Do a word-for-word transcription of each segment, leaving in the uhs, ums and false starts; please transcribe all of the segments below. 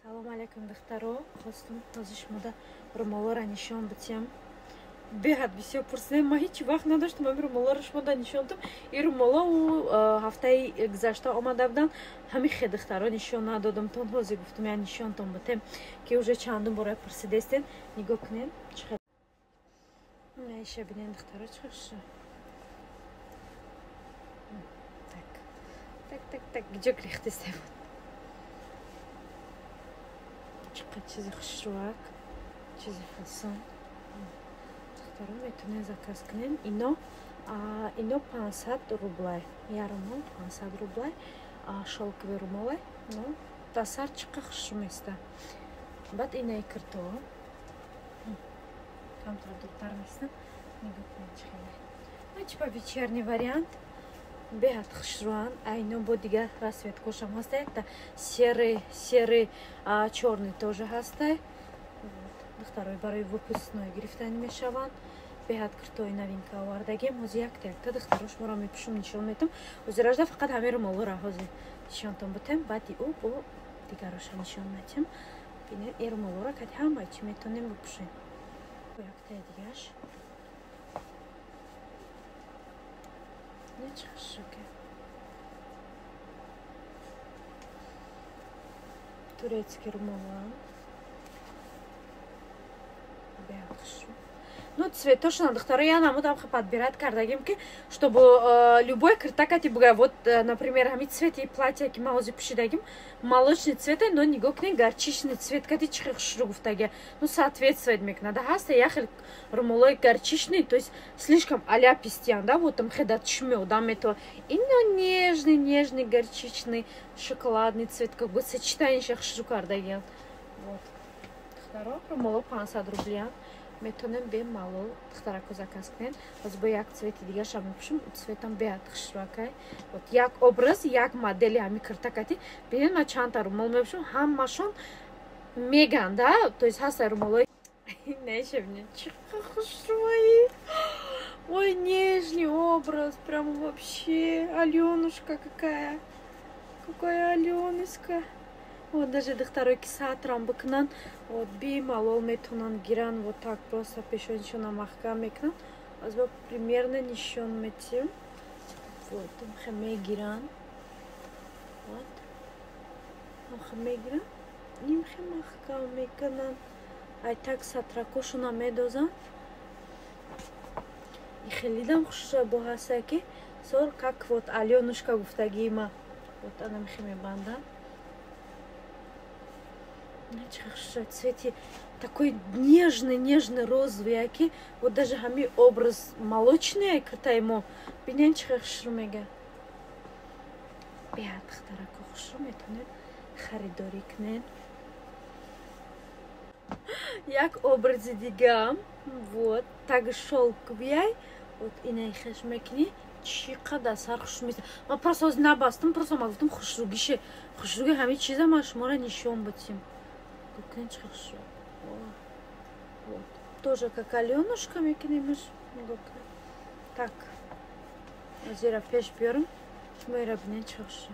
Салом алейкум, духтаро. Хостум ҳозир шумода румолора нишон битем. Беҳад бисёр пурсидем. Ман ҳеҷ вақт надоштам ҳамин румолора шумода нишон дам. Ин румола у ҳафтаи гузашта омада буданд. Ҳамин хе духтаро нишон надодам. Тон ҳозир гуфтам я нишонтон битем, ки уже чандум бора пурсидестен. Нигоҳ кунед. Чихел. Меша бинен духтаро чихел. Так. Так, так, так. Ҷо грехтестем. Чиқад чизи хушруак, чизи фасон. Духтаро метавонед заказ кунед. Ино ино пансад рублай. Я румол пансад рублай. Шелковый румол. Ну, та сар чиқад хушру места. Баъд инаи кирто. Камтар дуртар места. Нигоҳ кунед чихеле. Ну, типа вечерний вариант. Беҳад хушруан. Айно бо дигар расцветкошам ҳастай. Та серый, серый, чёрный тоже ҳастай. Духтарои барои выпускной гирифтани мешаванд. Беҳад киртои новинка овардагем. ҳозир якта якта духтаро шуморо мепӯшам, нишон метам. ҳозир ажда фақат ҳамин румолора ҳозир нишонтон битем. баъди ӯ бо дигароша нишон метем. Бинед ин румолора кати ҳамаи чӣ метавонем бипӯшем. Яктаи дигаш. Не чашуке. Турецкий румолан. Беахшу. Ну, цветошно, духтаро, я намудам подбирать кардагим, ки, чтобы э, любой картакати буга, вот, э, например, ҳами цвети платья, ки ма ҳозир пӯшидагим, молочный цвет, но нигоҳ кунед, горчичный цвет, кати чихел хушру гуфтага, ну, соответствовать мекунад. Ҳаста яхел румолои горчичный, то есть слишком аляпистян, да, вот там хедат шмё, да, мето, ино нежный, нежный, горчичный, шоколадный цвет, как бы сочетание хушру кардагим. Вот. Духтаро, румоло пансад рублян. Метонем бемалол духтарако заказ кунед. Ҳозир бо як цвети дигаша мепӯшам. Цветам беҳад хушракай. Вот як образ, як модели ҳами киртакати. Бинед ма чандта румол мепӯшам. Ҳамашон меган, да? То есть ҳаста румолои нешебинед. Чихел хушрӯи. Ой, нежный образ. Прямо вообще. Алёнушка какая. Какая Алёнушка. Вот даже духтарои ки сатрам бикунан, вот бемалол метавонанд гиранд, вот так просто пешонишона маҳкам мекунанд. Ҳозир примерно нишон метем. Вот, ҳам мегиранд. Вот. ҳам мегиранд. Ним хе маҳкам мекунанд. Ай так сатракошона медозанд. И хелидам хушра бо ҳаста ки сор как вот Алёнушка гуфтаги ма. Вот она мехе мебандам. Цвети такой нежный, нежный розовый, аки. Вот даже хами образ молочный, когда ему биненчик хушрумега. Беҳад духтарако хушру метавонед харидорӣ кунед. Як образи дигам, вот, так шелковый, вот инаи хеш мекунӣ. Чиқадар сар хушру места. Ман просто ҳозир набастам, просто ман гуфтам хушругише, хушруги ҳамин чиза ман шуморо нишон битем. Вот. Тоже как Алёнушка мекунем. Так. Ҳозир пеш биёрам. Шуморо бинед чахша.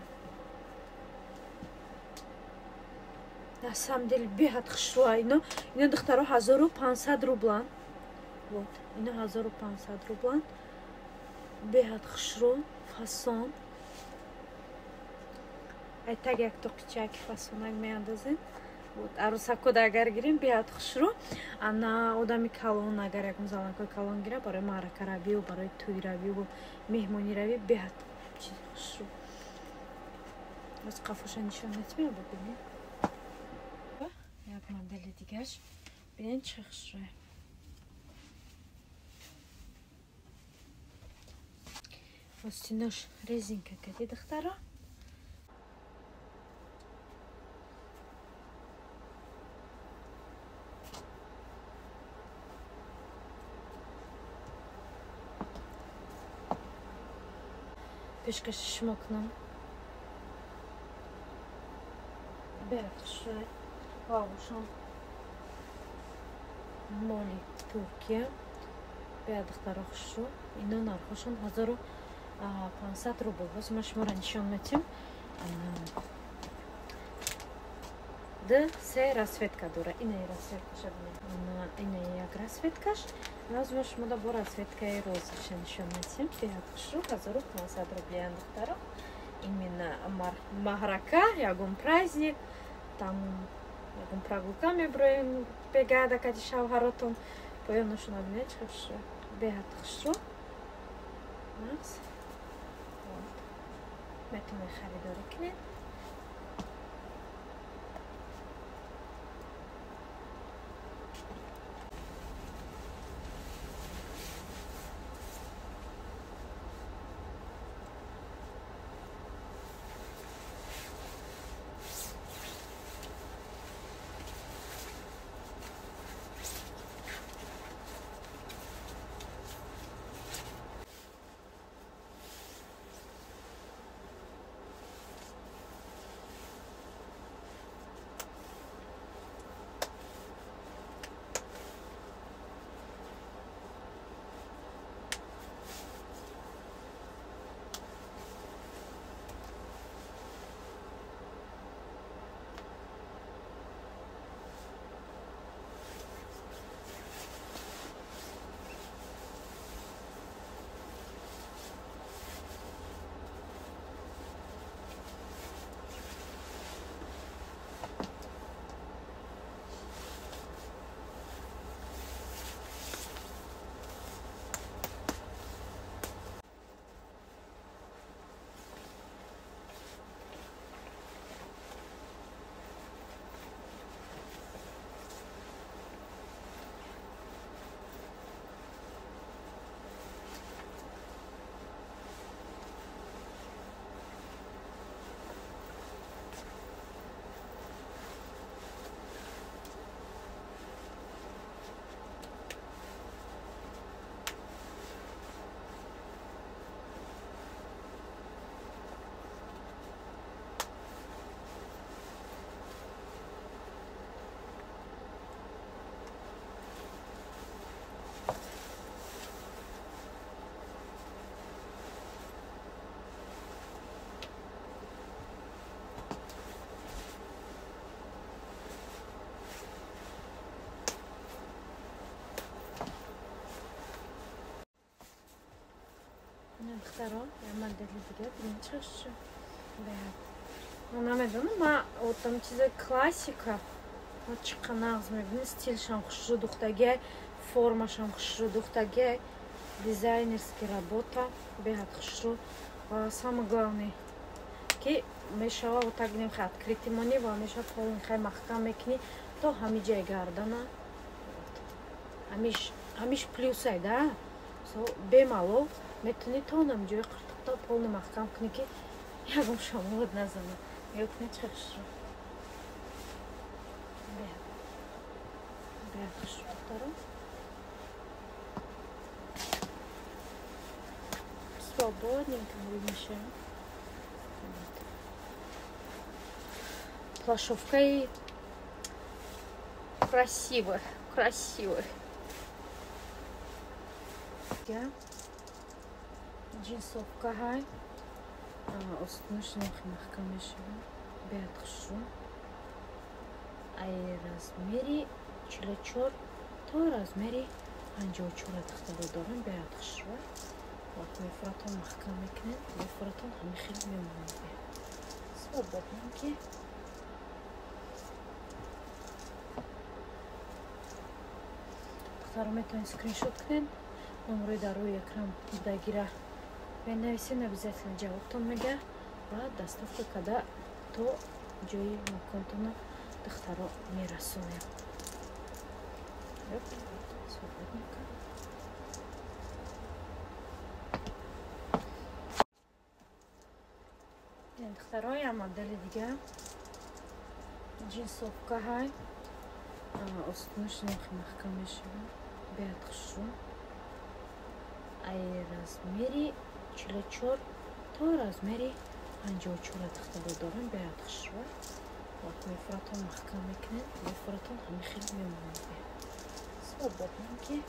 На самом деле беҳад хушруа. Ино, ино духтаро ҳазору пансад рублан. Вот. Ино ҳазору пансад рублан. Беҳад хушру, фасон. Ай так як тоқичаки фасонак меандозем. Вот, арусако да агар гирем беҳад хушру. Ана одами калон агар як музаланкои калон гира барои маъракаравӣ, барои тӯйравӣ, меҳмониравӣ беҳад чизи хушру. Аз қафоша нишон метавонем бибинем. Як модели дигаш. Бинед чӣ хушрӯе. Остинош резинка кади духтаро. Пешкаши шумо кунам. Беҳад хушрӯе. Вавушон моли Туркия. Беҳад духтаро хушрӯ. Ино нархошон ҳазору пансад рубл. Ҳозир ман шуморо нишон метем. д се расцветка дора. Ина е расцветка. Ина е як расцветкаш. Назмаш мода бо расцветка розовая нишонасим. Приятно. Хазару пятьдесят рублей андахтара. Именно Махрака, ягон праздник. Там ягон прогулками броем бегада кади шавхаротон. Поем шуна бинеч хорошо. Бегат хорошо. Нас. Вот. Метоны харидори кинет. Второе, я модель берет, ничего. Да. Она мне думала, ма вот там чиза классика. Вот чеканазме, бин стиль шам хшу духтаге, форма шам хшу духтаге, дизайнерская работа, бегат хшу. Самое главное, ки мешава вот так не хат, критимони ва мешава полный хай махкам экни, то хамиджай гардана. Амиш, амиш плюсай, да? So бемало. Метни тонам ҷои қиртиқта полни маҳкам кунӣ ки ягон шамолат назана. Ёкне чашро. Бе. Бе хуштаро. Свободненько вымешаем. Плашовкой красиво, красиво. Я джинсовка хай, остнушных махкамешева, беатхшу, ай размери чилачор, то размери анҷочора тахтаро дорам беатхшу. Вот мефратон махкамекнен, мефратон ҳамихел мемонад. Свободненький. Тахтаро метавонед скриншот кунед. Номерои дар рӯи экран дагира бенависед, обязательно ҷавобтон мега ва доставка када то ҷои маконтона духтаро мерасонем. Духтаро я модели дига джинсовка ҳай, остнушнах маҳкам мешава, беатхшу. ай размери чилачор то размери панҷоҳучора тахтаро дорам беатхшва. Вот мефратон маҳкам мекунед, мефратон ҳамихел мемонад. Свободненький.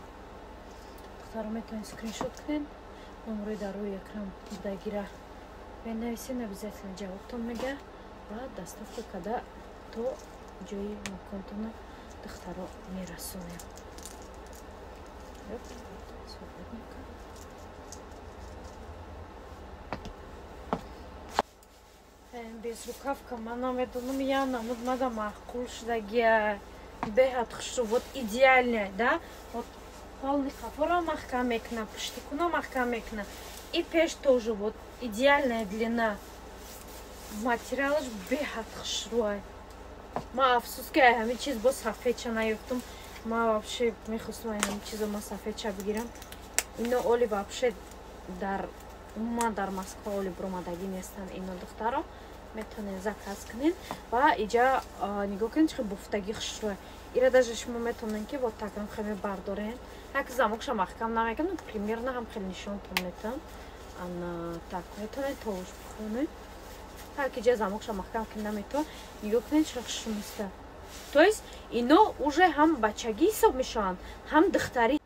Тахтаро метавонед скриншот кунед. Номерои дар рӯи экран дагира бенависин, обязательно ҷавобтон мега ва доставка када то ҷои маконтона духтаро мерасонем. Безрукавка мана медонам я намуд мада маъқул шудагия беҳад хушрӯ вот идеальная, да? Вот полный капора махкам мекна, пуштикуна махкам мекна. И пеш тоже вот идеальная длина. Материалаш беҳад хушрӯ. Ма афсус ки ҳамин чиз бо сафедча наёфтум. Ма вообще мехостам ҳамин чизо ма сафедча бигирам. Ино оли вообще дар ма дар Москва оли бромадаги нестан. Ино духтаро метонен заказ кунен ва иҷа нигоҳ кунен чӣ буфтаги хушрӯ. Ира даже шумо метонен ки вот такам хеле бардорен. Як замокша махкам намекам, ну примерно ҳам хеле нишонтон метам. Ана так метонен товуш бихонен. Так иҷа замокша махкам ки наметон. Нигоҳ кунен чӣ хушрӯ неста. То есть ино уже ҳам бачагӣ ҳисоб мешаванд, ҳам духтарӣ